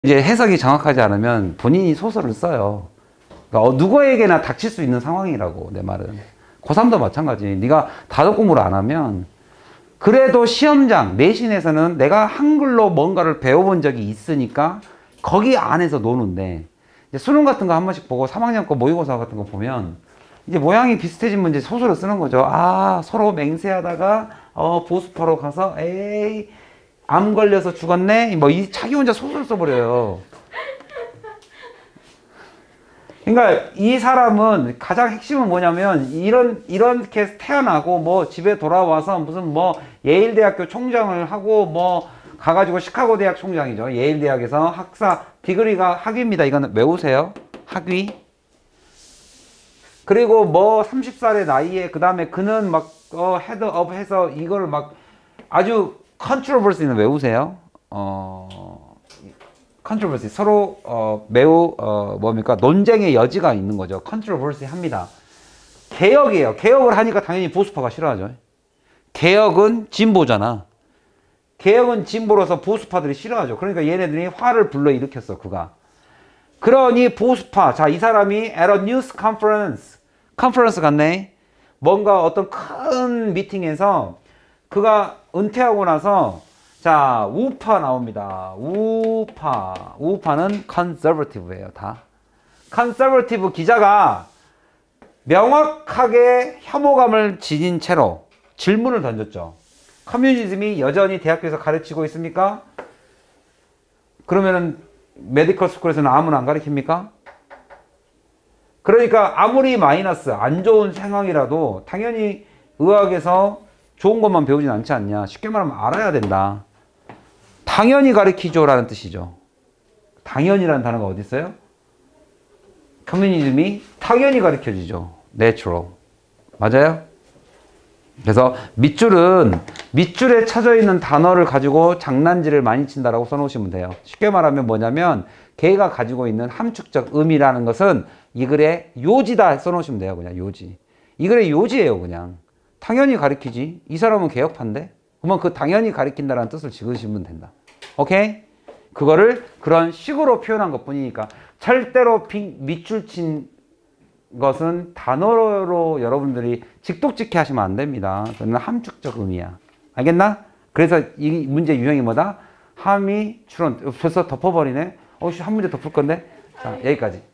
이제 해석이 정확하지 않으면 본인이 소설을 써요. 그러니까 누구에게나 닥칠 수 있는 상황이라고, 내 말은. 고3도 마찬가지. 네가 다섯 공부를 안 하면 그래도 시험장, 내신에서는 내가 한글로 뭔가를 배워본 적이 있으니까 거기 안에서 노는데, 이제 수능 같은 거 한 번씩 보고 3학년 거 모의고사 같은 거 보면 이제 모양이 비슷해진 문제 소설을 쓰는 거죠. 아, 서로 맹세하다가 보습하러 가서 에이 암 걸려서 죽었네. 뭐 이 자기 혼자 소설 써버려요. 그러니까 이 사람은 가장 핵심은 뭐냐면 이렇게 태어나고 뭐 집에 돌아와서 무슨 뭐 예일대학교 총장을 하고 뭐 가가지고 시카고 대학 총장이죠. 예일대학에서 학사 디그리가 학위입니다. 이거는 외우세요. 학위. 그리고 뭐 30살의 나이에 그 다음에 그는 막 헤드업 해서 이걸 막 아주 컨트로버시는 외우세요. 컨트로버시 서로 매우 뭡니까 논쟁의 여지가 있는 거죠. 컨트로버시 합니다. 개혁이에요. 개혁을 하니까 당연히 보수파가 싫어하죠. 개혁은 진보잖아. 개혁은 진보로서 보수파들이 싫어하죠. 그러니까 얘네들이 화를 불러일으켰어. 그가. 그러니 보수파. 자, 이 사람이 at a news conference. 컨퍼런스 갔네. 뭔가 어떤 큰 미팅에서 그가 은퇴하고 나서 자, 우파 나옵니다. 우파. 우파는 컨서버티브예요, 다. 컨서버티브 기자가 명확하게 혐오감을 지닌 채로 질문을 던졌죠. 커뮤니즘이 여전히 대학교에서 가르치고 있습니까? 그러면은 메디컬 스쿨에서는 아무나 안 가르칩니까? 그러니까 아무리 마이너스, 안 좋은 상황이라도 당연히 의학에서 좋은 것만 배우진 않지 않냐. 쉽게 말하면 알아야 된다. 당연히 가르치죠 라는 뜻이죠. 당연이라는 단어가 어디 있어요? 커뮤니즘이 당연히 가르쳐지죠. Natural. 맞아요? 그래서 밑줄에 쳐져 있는 단어를 가지고 장난질을 많이 친다라고 써놓으시면 돼요. 쉽게 말하면 뭐냐면 걔가 가지고 있는 함축적 의미라는 것은 이 글의 요지다 써놓으시면 돼요. 그냥 요지. 이 글의 요지예요. 그냥. 당연히 가르치지. 이 사람은 개혁파인데? 그러면 그 당연히 가르친다라는 뜻을 지으시면 된다. 오케이? 그거를 그런 식으로 표현한 것 뿐이니까 절대로 밑줄 친 것은 단어로 여러분들이 직독직해 하시면 안 됩니다. 그건 함축적 의미야. 알겠나? 그래서 이 문제 유형이 뭐다? 함의 추론. 벌써 덮어버리네? 한 문제 더 풀 건데? 자, 여기까지.